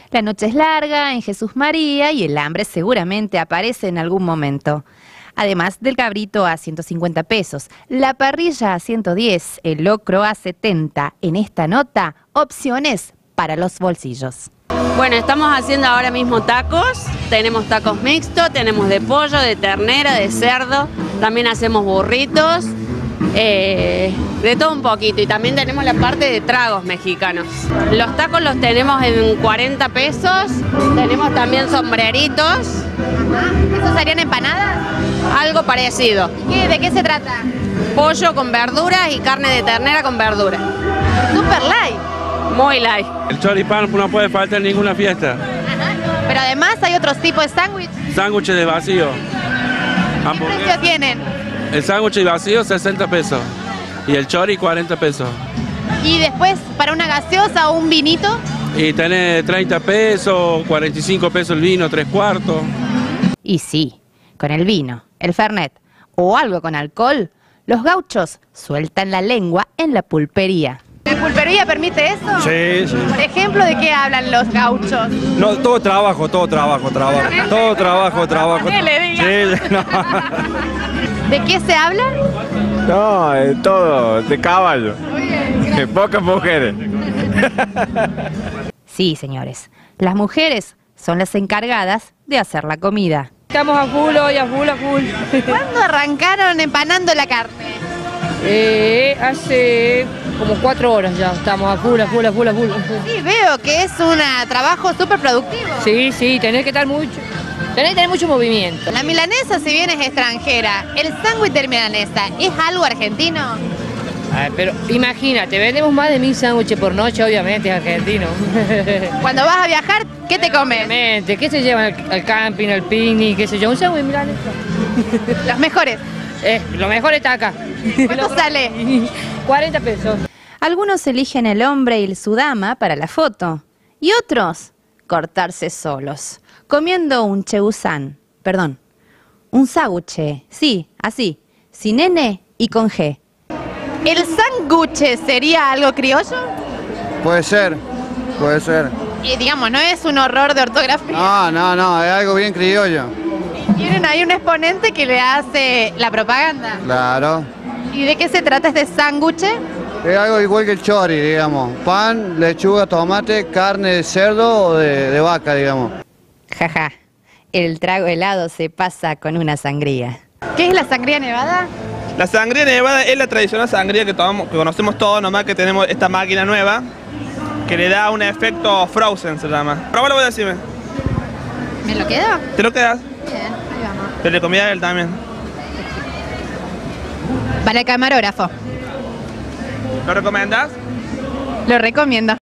La noche es larga en Jesús María y el hambre seguramente aparece en algún momento. Además del cabrito a 150 pesos, la parrilla a 110, el locro a 70. En esta nota, opciones para los bolsillos. Bueno, estamos haciendo ahora mismo tacos. Tenemos tacos mixtos, tenemos de pollo, de ternera, de cerdo. También hacemos burritos, de todo un poquito. Y también tenemos la parte de tragos mexicanos. Los tacos los tenemos en 40 pesos. Tenemos también sombreritos. ¿Esos serían empanadas? Algo parecido. ¿De qué se trata? Pollo con verduras y carne de ternera con verduras. Super light. Muy light. El choripán no puede faltar en ninguna fiesta. Ajá. Pero además hay otros tipos de sándwich. Sándwiches de vacío. ¿Qué precio tienen? El sándwich de vacío 60 pesos. Y el chori 40 pesos. Y después, para una gaseosa o un vinito. Y tenés 30 pesos, 45 pesos el vino, 3/4. Y sí, con el vino, el fernet o algo con alcohol, los gauchos sueltan la lengua en la pulpería. ¿La pulpería permite eso? Sí, sí. Por ejemplo, ¿de qué hablan los gauchos? No, todo trabajo. Todo trabajo. ¿Qué le diga? Sí, no. ¿De qué se habla? No, todo, de caballo. Pocas mujeres. Sí, señores, las mujeres son las encargadas de hacer la comida. Estamos a full hoy, a full. ¿Cuándo arrancaron empanando la carne? Hace como 4 horas ya, estamos a full. Sí, veo que es un trabajo súper productivo. Sí, tenés que tener mucho movimiento. La milanesa, si bien es extranjera, el sándwich de milanesa, ¿es algo argentino? Pero imagínate, vendemos más de 1000 sándwiches por noche, obviamente es argentino. Cuando vas a viajar, ¿qué te comes? Obviamente, ¿qué se llevan al camping, al picnic, qué sé yo? Un sándwich milanesa. Los mejores. Lo mejor está acá. ¿Cuánto sale? 40 pesos. Algunos eligen el hombre y su dama para la foto. Y otros, cortarse solos, comiendo un chebusán. Perdón, un sándwich. Sí, así, sin N y con G. ¿El sándwich sería algo criollo? Puede ser. Y digamos, no es un horror de ortografía. No, es algo bien criollo. Tienen ahí un exponente que le hace la propaganda. Claro. ¿Y de qué se trata este sándwich? Es algo igual que el chori, digamos. Pan, lechuga, tomate, carne de cerdo o de vaca, digamos. Jaja, el trago helado se pasa con una sangría. ¿Qué es la sangría nevada? La sangría nevada es la tradicional sangría que conocemos todos, nomás que tenemos esta máquina nueva que le da un efecto frozen, se llama. Probalo, voy a decirme. ¿Me lo quedo? ¿Te lo quedas? Bien, ahí vamos. Pero le comida a él también. Para el camarógrafo. ¿Lo recomendás? Lo recomiendo.